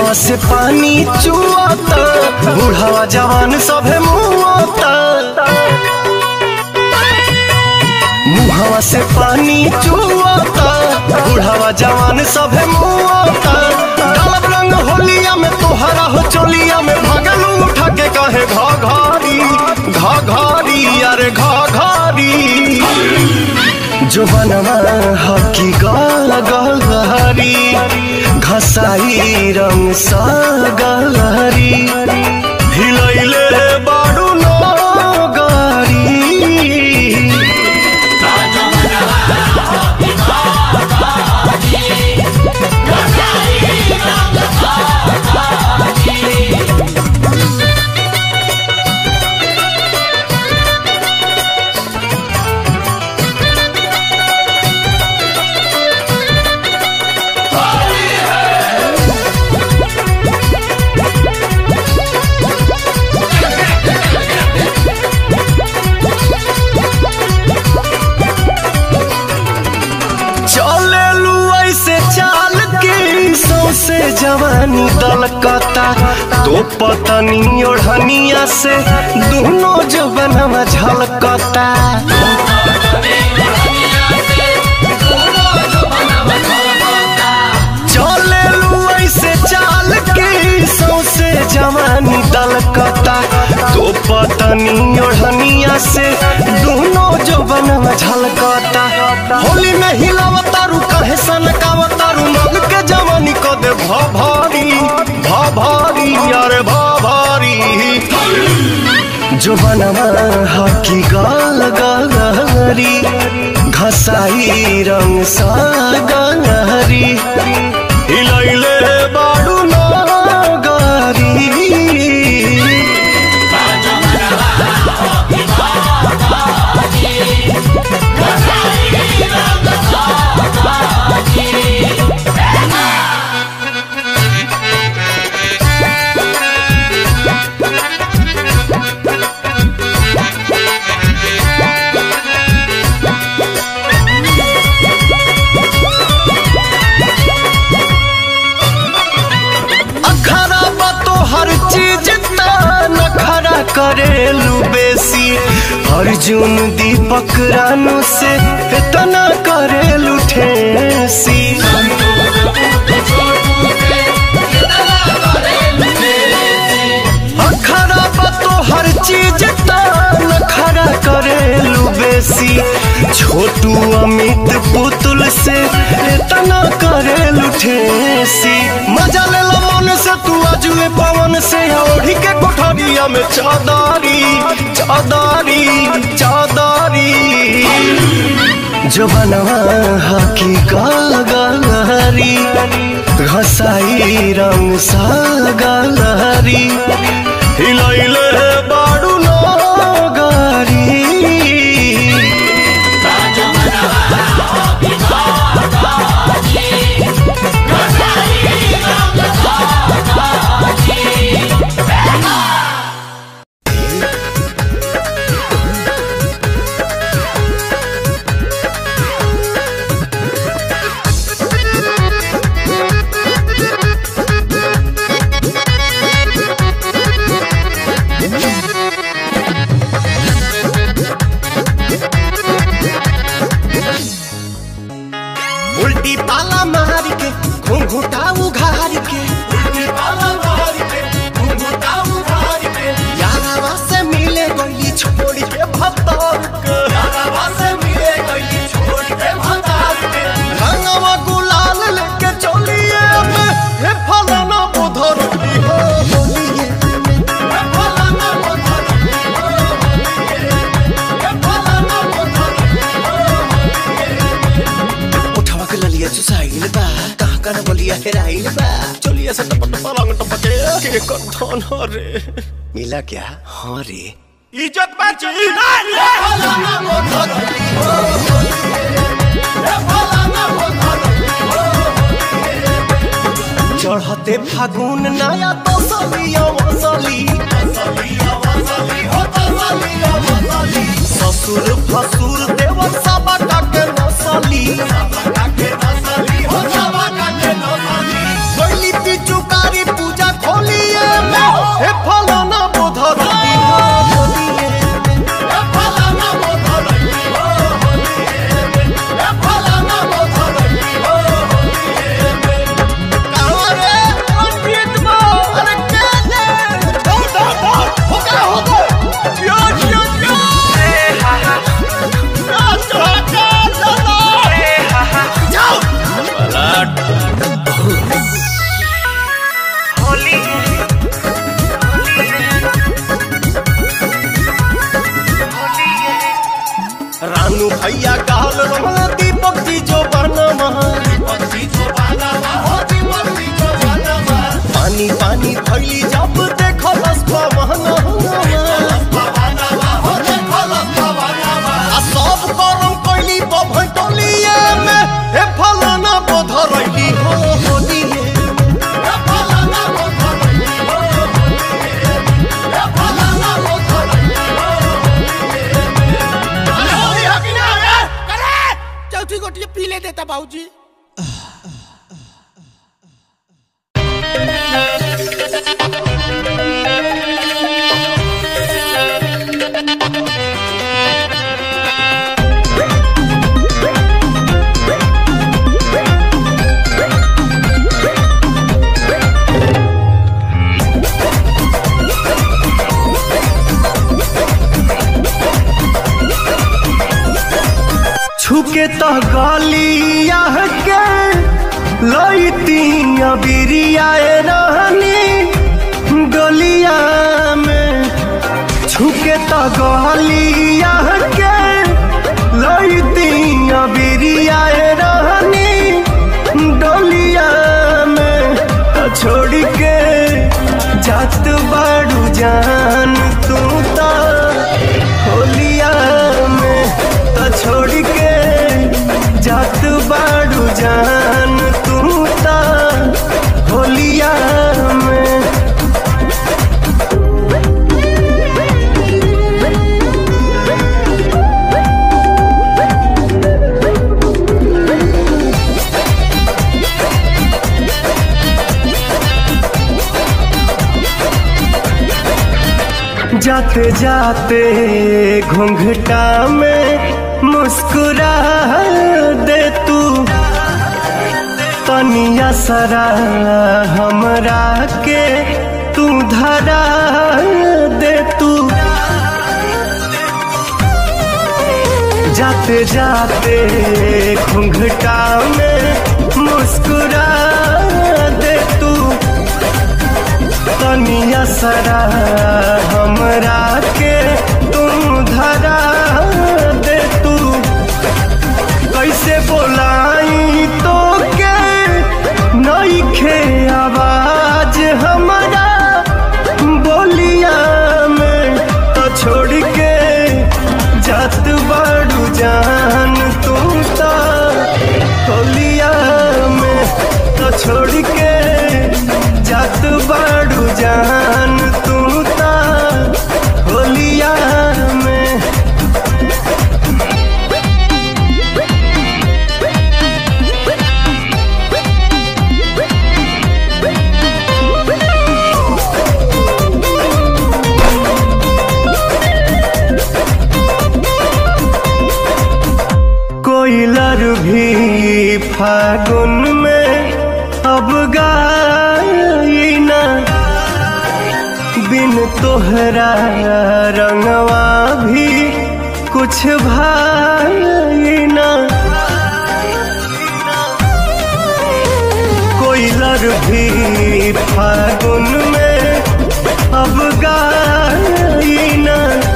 मुहावा से पानी चुआता, बुढ़ावा जवान सभे मुआता। मुहावा से पानी चुआता, बुढ़ावा जवान सभे मुआता। डालब रंग होलिया में तोहरा हो चोलिया में, भगलू उठा के कहे घाघरी घाघरी अरे घाघरी। जो बनवा हकी गलहरी, घसाई रंग सा गलहरी। हिलैले बाडू नगरी, से जवानी दलकता। तो पतनी ओढ़निया से दोनों जवनवा झलकता। चले लू ऐसे चाल के सौसे जवानी दलकता। तो पतनी ओढ़निया से दोनों जवनवा झलकता। होली में हिलावतारू कहे सनकावतारू, मग के जवानी को दे भाभारी भाभारी अरे भाभारी। जो बनवा हकी गलहरी, घसाई रंग सा गलहरी। हिलैले बाडू नगरी, करेलू बेसी। अर्जुन दीपक रानू से इतना करेलू ठेसी। अखरा तो हर चीज नखरा करेलू बेसी। छोटू अमित पुतुल से इतना करेलू ठेसी। मजा ले लो मन से तू आजुए पवन से, ओढ़ी के कोठरिया में चादरी चादरी चादरी। जो बनवा हकी गलहरी, घसाई रंग सा गलहरी। हिलैले बाडू नगरी, उल्टी पाला मार के घुंघुटा उघार के। उल्टी पाला मार के घुंघुटा उघार के। यारावा से मिले गई छोड़ के भतार के। यारावा से मिले गई छोड़ के भतार के। रंगवा गुलाल लेके चलिए में, हे फलाना बुधर की हो होलिए में। हे फलाना बुधर की हो होलिए में। हे फलाना बुधर की हो होलिए में। उठावा के ललिया सुसाइल बा, कहाँ कहाँ बोलिया हेराइल बा। चलिए से टप टप रंग टपके के कौन हो रे। मिला क्या? हाँ रे, इज्जत बची। फलाना बुधर की हो होलिए में। हे फलाना बुधर की हो होलिए में। चढ़ते फागुन नया तसलिया वसली। तसलिया वसली हो तसलिया वसली। ससुर फसुर देवर सबा के नसली। सबा के नसली हो सबा के नसली। गली पिचुकारी अबिरियाए रहनी डोलिया में छुके तो गलिया के लईती अबिरियाए रहनी डोलिया में तो छोड़ के जात बाड़ू जान तू तो होलिया में तो छोड़ के जात बाड़ू जान तू तो होलिया में। जाते जाते घूंघटा में मुस्कुरा दे तू तनिया सरा हमरा के तू धरा दे तू। जाते जाते घूंघटा में मुस्कुरा दे तू तनिया सरा हमरा के तुम धरा दे तू। कैसे बोलाई तो के नइखे आवाज हमारा बोलिया में तो छोड़ के जात बाड़ू जान तू तो होलिया में तो छोड़ के जात बाड़ू जान तू तो होलिया में। कोयलर भी फागुन में अब गाई ना बिन तोहरा रंगवा भी कुछ भाई ना। कोयलर भी फागुन में अब गाई ना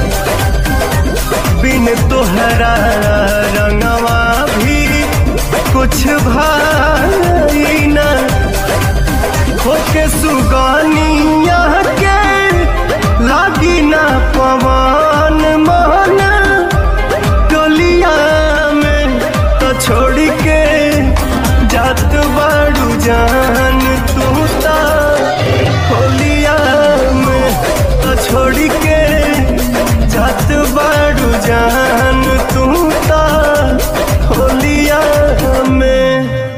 बिन तोहरा रंगवा भी कुछ भाई ना। होके सुगानिया के लागी ना पवन मोहन टोलिया में तो छोड़ के जात बाड़ू जान तू तो होलिया में तो छोड़ के जात बाड़ू जान तू तो होलिया में।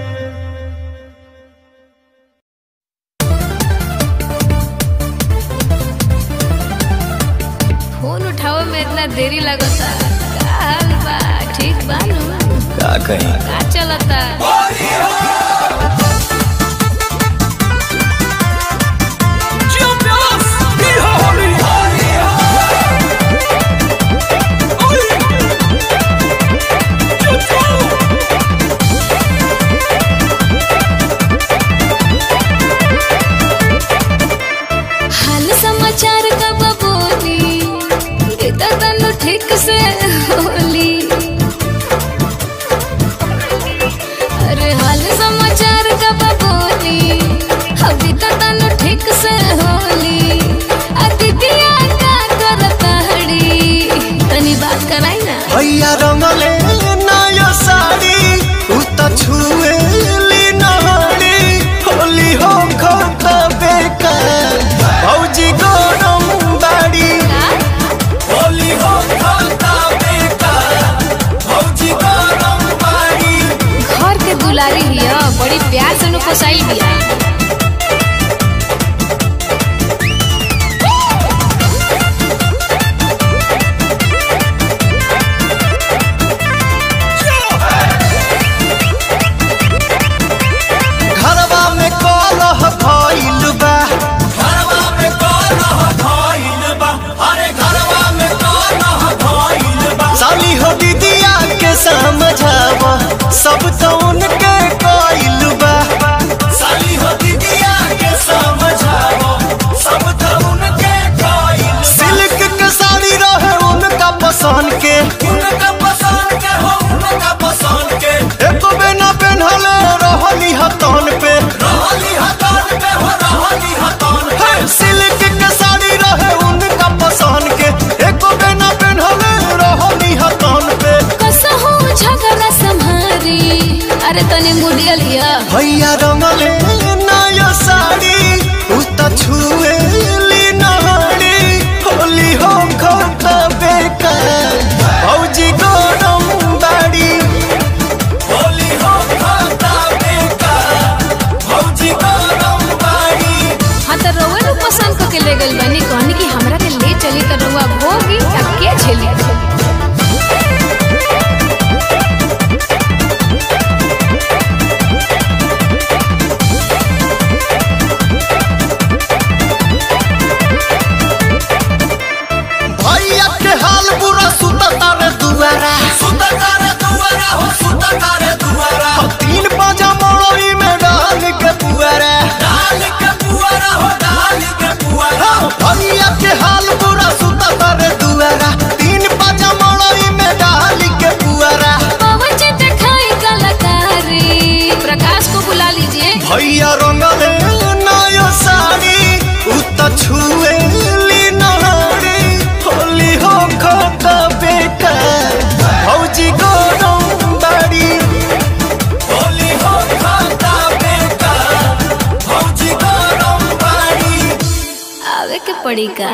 फोन उठाओ में इतना देरी लगता का हाल बा ठीक बा नु का कहीं का चलता हाल समाचार कब बोली तनु ठीक भैया रंगले नया साड़ी उत छुएली नहाड़ी होली हो खता बेकार भौजी गरम बाड़ी होली हो खता बेकार भौजी गरम बाड़ी। हाँ तो रउआ लोग पसंद करके ले गइल बानी कहनी कि हमरा के ले चली तो रउआ भोगी अब के झेली। भैया के हाल बुरा सुता तारे दुआरा 3 बजा मड़ई में डाल के पुआरा पवन जी दिखाई कलाकारी प्रकाश को बुला लीजिए। भैया रंगले नया साड़ी उत छुएली नहाड़ी होली हो खता बेकार भौजी गरम बाड़ी होली हो खता बेकार भौजी गरम बाड़ी। आवे के पड़ी का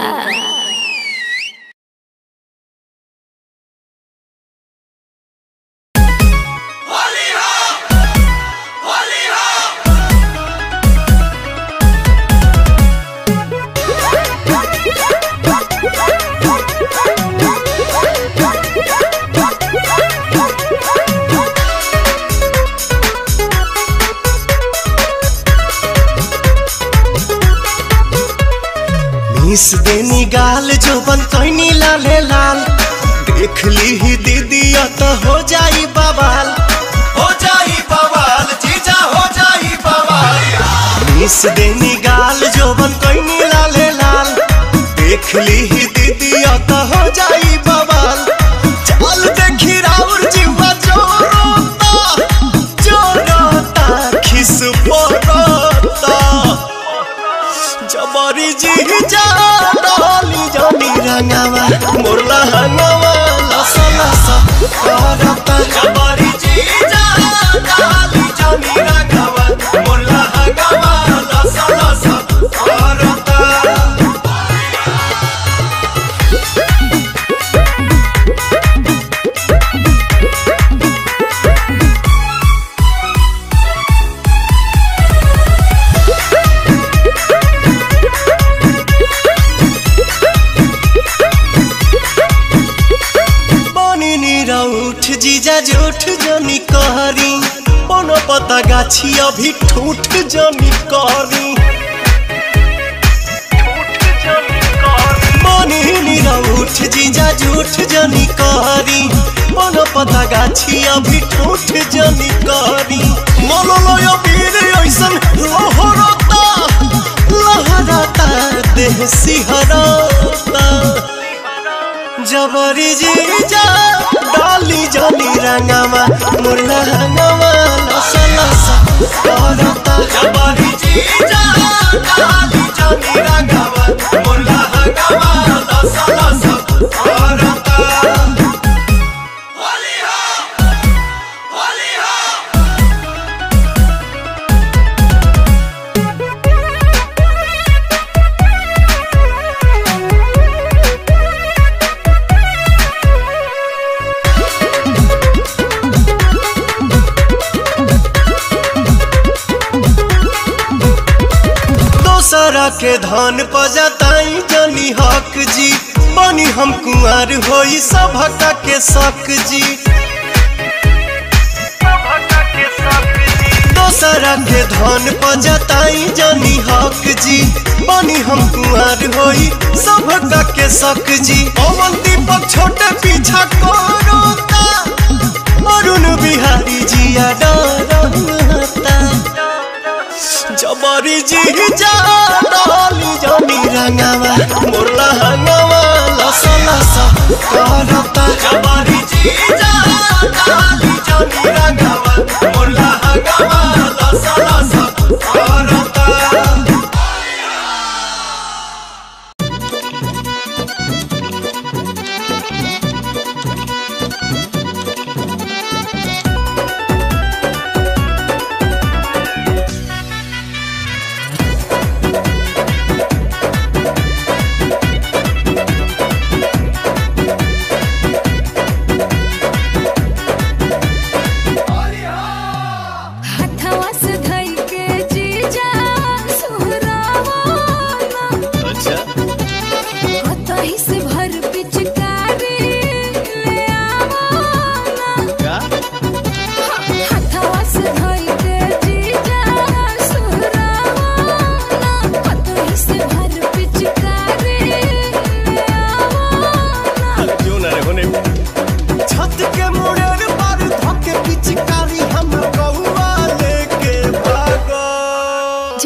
मिस देनी गाल जो बन कैनी लाले लाल देख ली ही दीदी तो हो जाई बवाल जीजा हो जाई बवाल। मिस देनी गाल जो बन कैनी लाले लाल देख ली ही दीदी तो हो जाई बवाल। चल देखी राउर जीवा जोरोता खिस पोरोता जबरी जी जा डाली जानी रंगावा मोरला हंगावा लसा लसा करता जबरी जी जा डाली जानी रंगावा मोरला हंगावा लसा लसा करता। उठ जीजा जूठ जनी कहरी कोनो पता गाछी अभी ठूठ जनी कहरी बनी उठ जीजा जूठ जनी कहरी कोनो पता गाछी अभी ठूठ जनी कहरी मोलो लोयो पीर ऐसन लहरता लहरता देह सिहरता जबरी जीजा डाली जानी रंगावा मुरला हंगावा लसा लसा करता जबरी जीजा डाली जानी रंगावा मुरला हंगावा लसा लसा करता। होली हो होली हो दोसरा के धान पजताई जनी हक जी बनी हम कुंवर होई सभका के शक जी दोसरा के धान पजताई जनी हक जी बनी हम कुंवर होई सभका के शक जी पवन दीपक छोटे पीछा करोता अरुण बिहारी जिया डरता जबरी जी जा डाली जानी रंगावा मोरला हंगावा लसा लसा करता जबरी जी जा डाली जानी रंगावा मोरला हंगावा लसा लसा करता।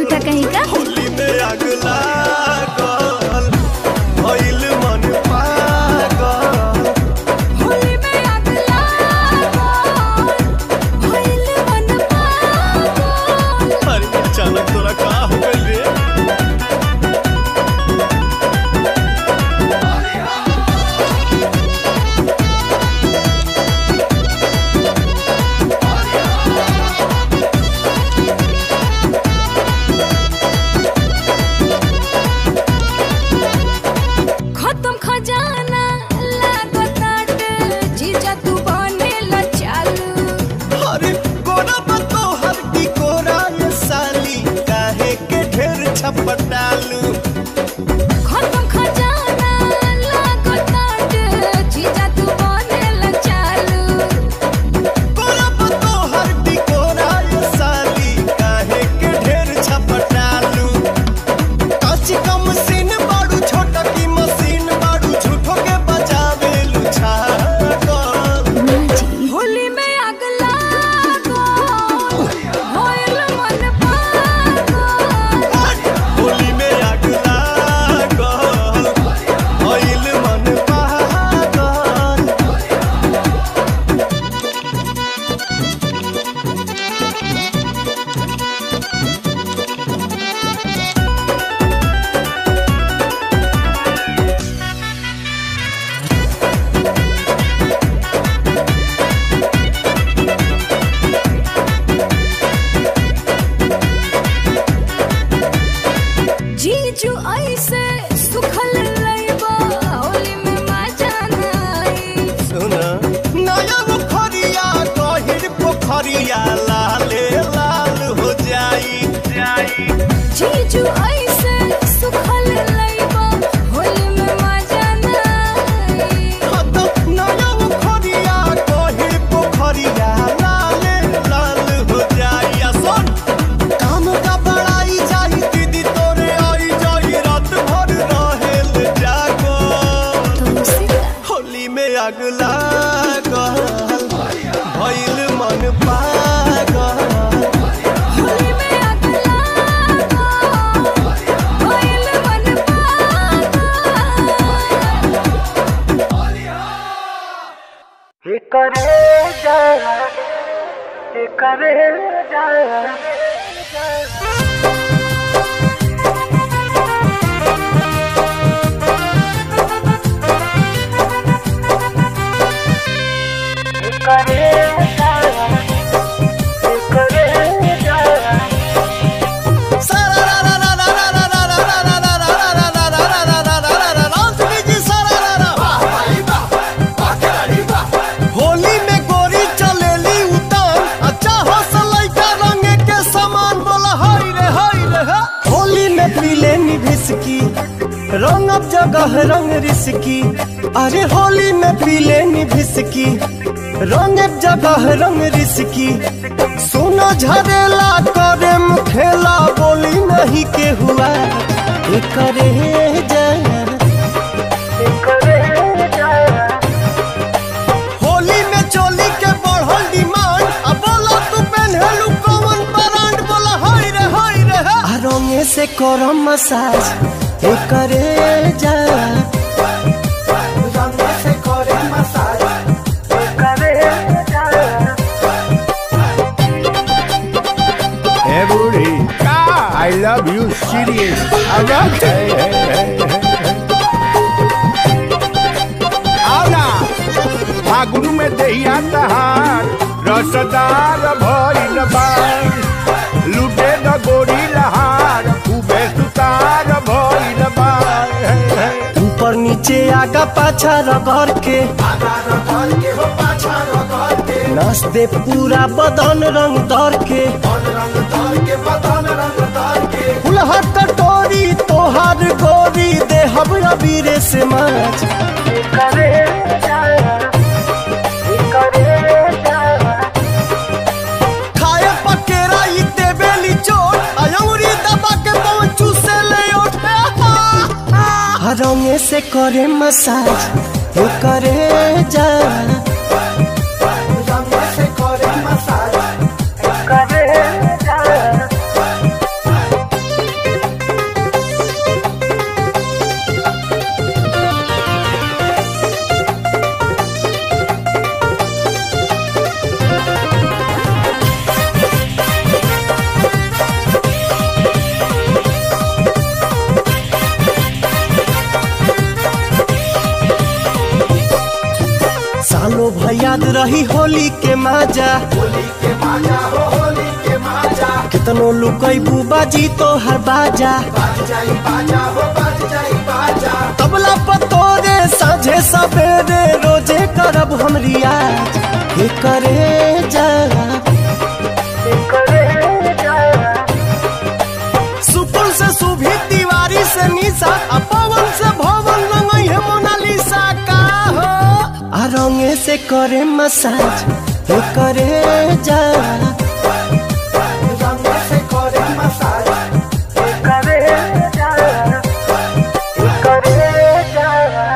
झूठा कहीं का। होली में आग लागल भइल मन पागल। होली में आग लागल भइल मन पागल। अरे अचानक तोरा का हो गइल रे? खत्म खजाना लागत जीजा तू बनेला चालू। अरे गोरा बतो हर की गोरा ये साली काहे के ढेर छपटालू। खत्म खजाना लागत जीजा तू बनेला चालू। गोरा बतो हर की गोरा ये साली काहे के ढेर छपटालू। काची कम सीन बाड़ू छोटा की मशीन बाड़ू झूठो के बजावेलू छागल। होली में आग लागल भइल मन पागल। होली में आग लागल भइल मन पागल। जीजू ऐसे सुखल लइबा होली में मजा नाई। सुना नया पोखरिया गहिर पोखरिया लाले लाल हो जाई। जीजू ऐसे सुखल लइबा होली में मजा नाई। नया पोखरिया गहिर पोखरिया लाले लाल हो जाई। आ सुन काम का बड़ाई जाई दीदी तोरे आई जाई रात भर रहेल जागो। होली में आग लागल भइल मन पागल। होली में आग लागल भइल मन पागल। होली में गोरी चलेली उतान अच्छा हौसलाई का रंग के समान बोला हाय रे हाय रे हा। होली में पीले निभिसकी रंग अब जगह रंग रिसकी। अरे होली में पीले निभिसकी रंग अब जगह रंग रिसकी। सुनो झरेला करे खेला बोली नहीं के हुआ करे होली में चोली के बढ़ल डिमांड। अब बोला तू पहनलू कौन ब्रांड बोला हाय रे हा। रंगे से करो मसाज करे जा। रंगे से करे मसाज करे जा। Hey, booty. I love you, serious. I love you. Ahora, फागुन में दहिया तहार रसदार भइल बार। लुटे न गोरी लहार खूबे सुतार भइल बार। ऊपर नीचे आगा पाछा रगड़ के नस दे पूरा बदन रंग दर के। फुलहर कटोरी तोहार गोरी दे हम अबीरे से माच। खाए पकेरा ई देबेली चोट अयौरी दबा के पहुंचू से ले उठ। रंगे से करे मसाज करे जा। रंगे से करे मसाज करे जा। लुटही होली के माजा, होली के माजा हो होली के माजा, कितनो लुकैबू बाजी तो हर बाजा, बाज जाई बाजा हो बाज जाई बाजा, तबला पतोरे साझे सवेरे रोजे करब हम रियाज। हे करे जा सुपुर से सुभी तिवारी से निशा, पवन से भवन रंगई है मोनालिसा का हो, आ रंगे से करे मसाज। हे करे जा रंग से करे मसाज, हे करे जा, हे करे जा।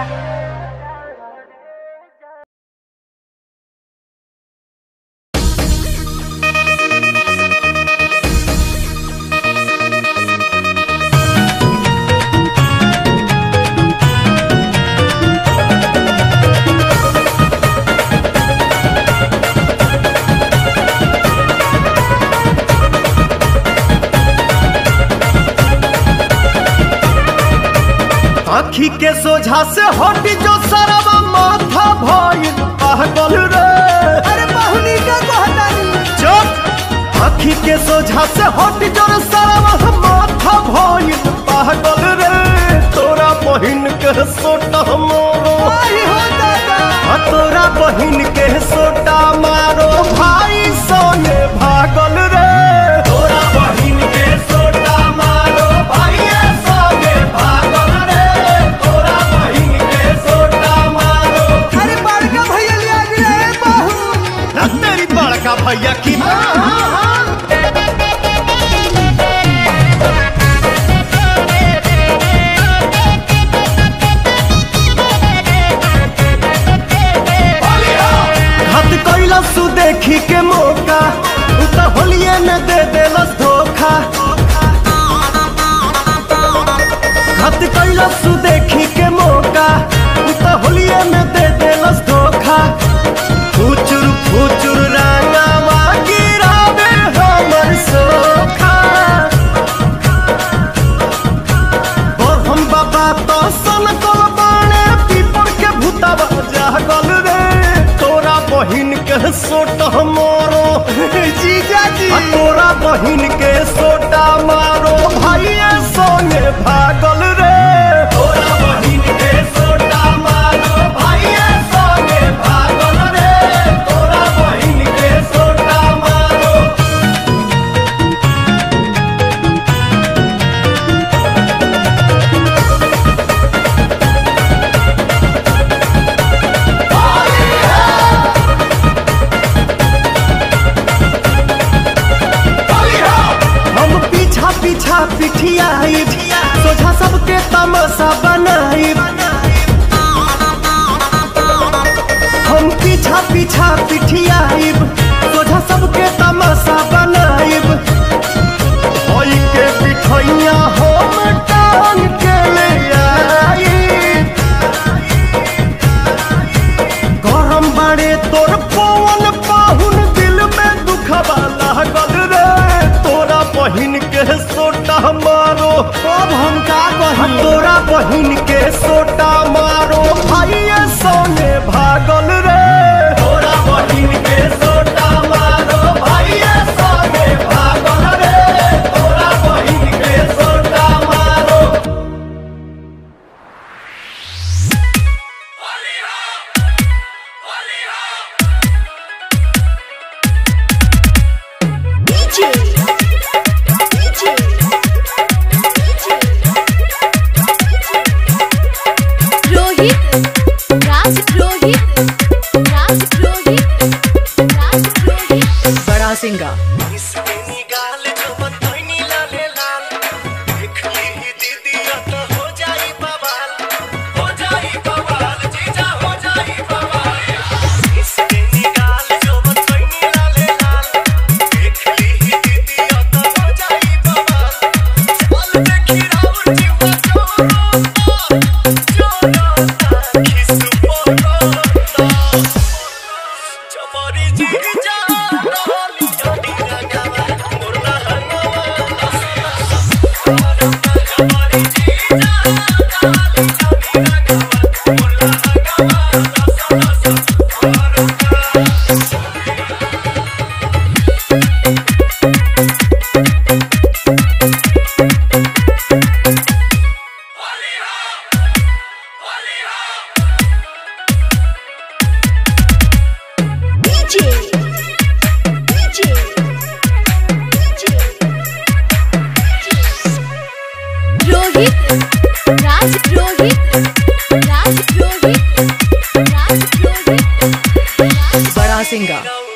आखी के सोझा से हट जो सरवा माथा भइल पागल रे। अरे बहुनी का कहतानी चुप। आखी के सोझा से हट जो सरवा माथा भइल पागल रे। तोरा बहिन के सोटा मोरो आई हो दादा, तोरा बहिन के सोटा मारो भाई सोने भागल रे। तोरा बहिन के सोटा मारो भाई सोने भागल रे। तोरा बहिन के सोटा मारो। अरे बड़का भैया लिया रे बहू, तेरी बड़का भैया की सु देखी के मौका, तो होलिये में दे देलस धोखा। घात कैलस सु देखी के मौका, तो होलिये में दे देलस धोखा। फुचुर फुचुर रंगावा गिरावे हमर सोखा। और हम बाबा तो सन कल बाणे पीपर के भूतवा जागल रे। तोरा बहिन के सोटा मारो जीजा जी, तोरा बहिन के सोटा मारो भाई सोने भागल रे। तोरा बहिन के सोटा मारो भाई सोने भागल रे। तोरा बहिन के सोटा मारो। पीछा पिठियाई सोझा सबके तमाशा बनाई। हम पीछा पीछा पिठियाई सोझा सबके तमाशा बनाई। ओई के पिठैया हम टांग के ले आई। गरम बाड़े तोर पवन पाहुन दिल में दुखवा लागल रे। तोरा बहिन के सोटा मारो, अब हम का कही। तोरा बहिन के सोटा मारो भाई सोने भागल रे। तोरा बहिन के सोटा मारो भाई सोने भागल रे। तोरा बहिन के सोटा मारो। बड़ा सिंगा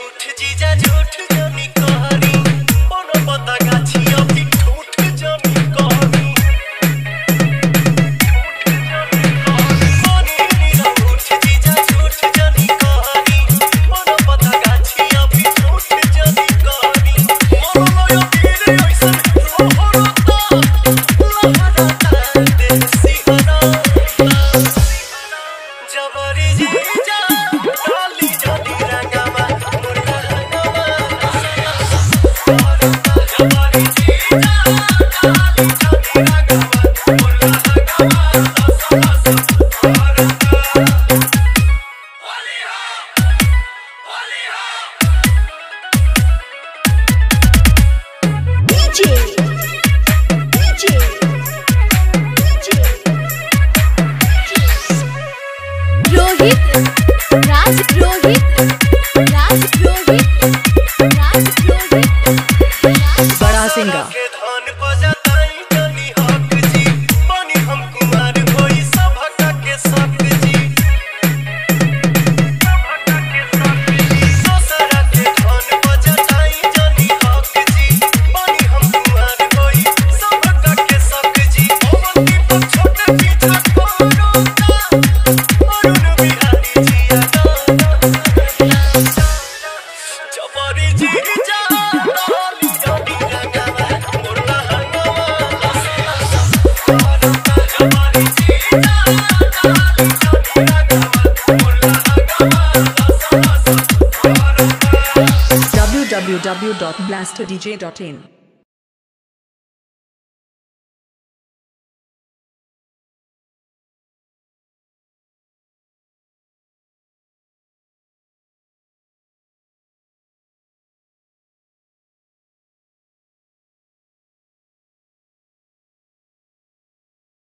बड़ा सिंगा www.blasterdj.in